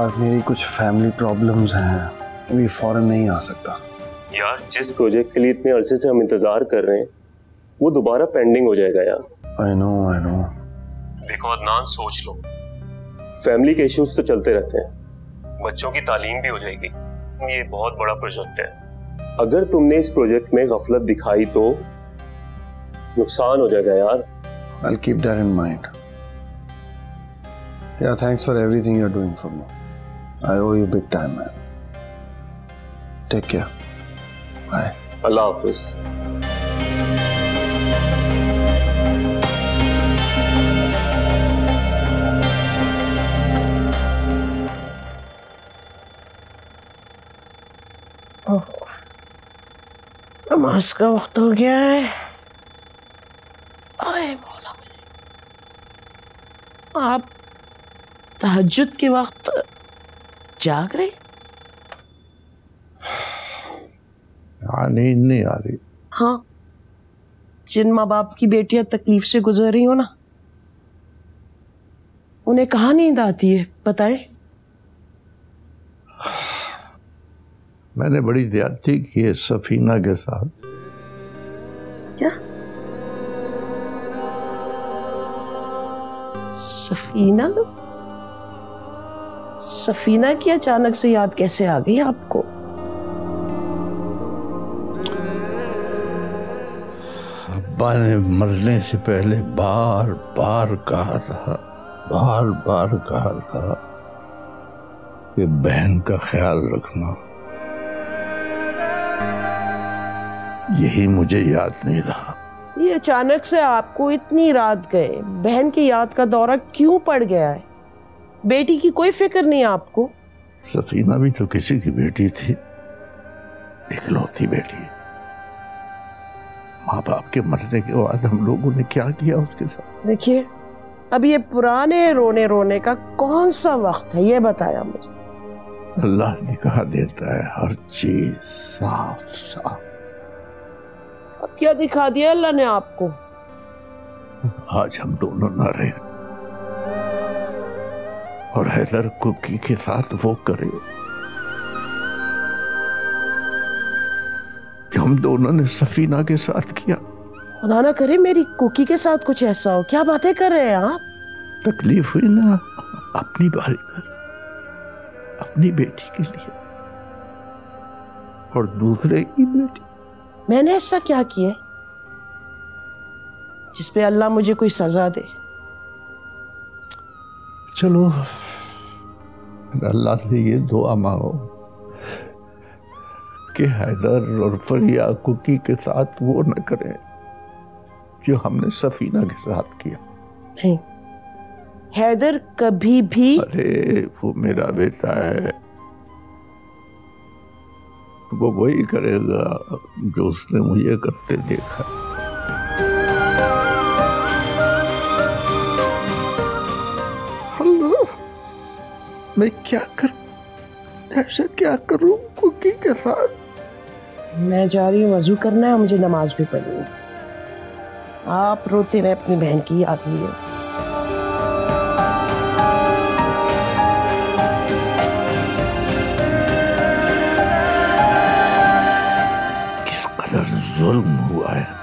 यार मेरी कुछ फैमिली प्रॉब्लम्स हैं, अभी फौरन नहीं आ सकता। यार जिस प्रोजेक्ट के लिए इतने अरसे से हम इंतजार कर रहे हैं वो दोबारा पेंडिंग हो जाएगा यार। I know. देखो अदनान, सोच लो, फैमिली के इश्यूज तो चलते रहते हैं, बच्चों की तालीम भी हो जाएगी, ये बहुत बड़ा प्रोजेक्ट है। अगर तुमने इस प्रोजेक्ट में गफलत दिखाई तो नुकसान हो जाएगा यार। I'll keep that in mind. Yeah, thanks for everything you're doing for me. I owe you big time, man. Take care. Bye. अल्लाह हाफिज। नमाज का वक्त हो गया है। अरे मौला मेरे, आप तहज्जुद के वक्त जाग रहे? नींद नहीं आ रही। हाँ, जिन माँ बाप की बेटियां तकलीफ से गुजर रही हो ना, उन्हें कहाँ नींद आती है बताएं? मैंने बड़ी ज्यादती की है सफीना के साथ। क्या? सफीना? सफीना की अचानक से याद कैसे आ गई आपको? अब्बा ने मरने से पहले बार बार कहा था कि बहन का ख्याल रखना। यही मुझे याद नहीं रहा। ये अचानक से आपको इतनी रात गए बहन की याद का दौरा क्यों पड़ गया है? बेटी की कोई फिक्र नहीं आपको? सफीना भी तो किसी की बेटी थी, इकलौती बेटी। माँ बाप के मरने के बाद हम लोगों ने क्या किया उसके साथ? देखिए, अब ये पुराने रोने का कौन सा वक्त है, ये बताया मुझे। अल्लाह निकाह देता है हर चीज साफ साफ। अब क्या दिखा दिया अल्लाह ने आपको? आज हम दोनों ना रहे और हैदर कुकी के साथ वो करे जो हम दोनों ने सफीना के साथ किया। खुदा ना करे मेरी कुकी के साथ कुछ ऐसा हो। क्या बातें कर रहे हैं आप? तकलीफ हुई ना अपनी बारी पर, अपनी बेटी के लिए और दूसरे की बेटी। मैंने ऐसा क्या किया जिस पे अल्लाह मुझे कोई सजा दे? चलो अल्लाह से ये दुआ मांगो कि हैदर और फरिया कुकी के साथ वो न करें जो हमने सफीना के साथ किया। नहीं, हैदर कभी भी। अरे वो मेरा बेटा है, वो वही करेगा जो उसने मुझे करते देखा। अल्लाह, मैं क्या करूं, ऐसा क्या करूं कुकी के साथ? मैं जा रही हूँ वजू करना है, मुझे नमाज भी पढ़नी है। आप रोते रहे, अपनी बहन की याद लिए। किस कदर जुल्म हुआ है